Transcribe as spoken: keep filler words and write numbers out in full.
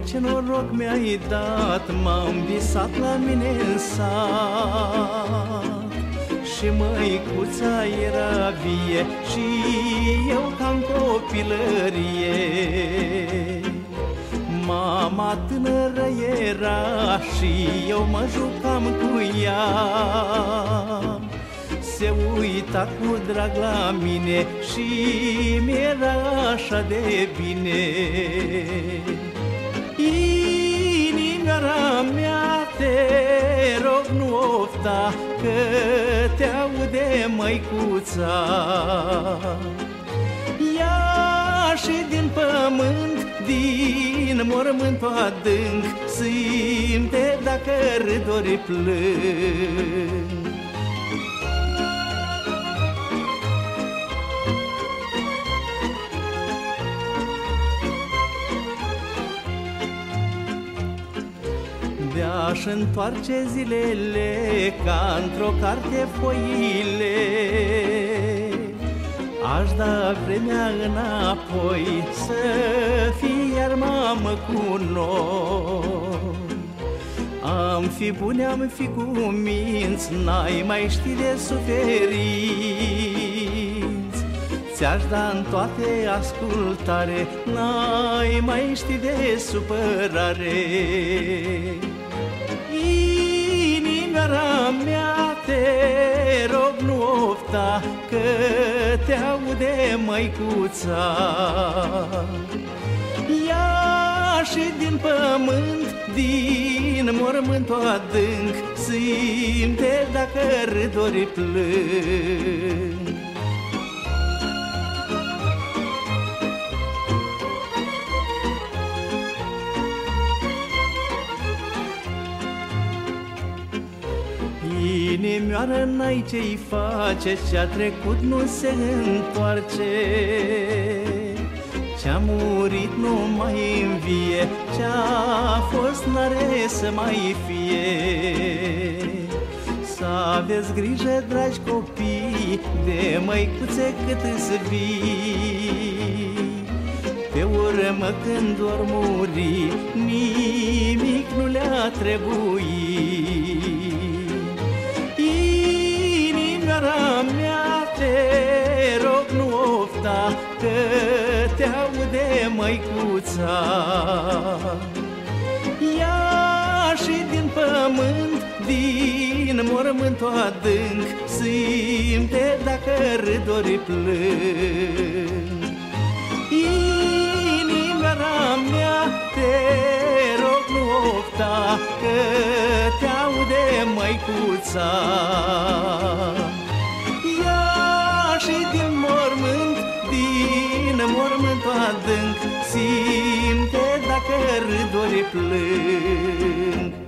ce noroc mi-ai dat, m-am visat la mine în sat. Și măicuța era vie și eu ca-n copilărie. Mama tânără era și eu mă jucam cu ea. Se uita cu drag la mine și mi-era așa de bine. Inimioara mea, te rog, nu ofta, că te aude măicuța. Ia și din pământ, din mormântul adânc, simte dacă râd ori plâng. De-aș întoarce zilele ca într-o carte foile, aș da vremea înapoi să fii iar mamă cu noi. Am fi bune, am fi cu minți, n-ai mai ști de suferinți. Ți-aș da în toate ascultare, n-ai mai ști de supărare. Inimioara mea, te rog, nu ofta, că te aude măicuța. Ia și din pământ, din mormântul adânc, simte dacă râd ori plâng. Inimioară, n-ai ce-i face, ce-a trecut nu se întoarce. Ce-a murit nu mai învie, ce-a fost n-are să mai fie. Să aveți grijă, dragi copii, de măicuțe cât-s vii. Pe urmă când or muri, nimic nu le-a trebuit. Inimioara mea, te rog, nu ofta, că te aude măicuța. Ia și din pământ, din mormântul adânc, simte dacă râd ori plâng. Inimioara mea, te rog, nu ofta, că te aude măicuța. Ia și din mormânt, din mormântul adânc, simte dacă râd ori plâng.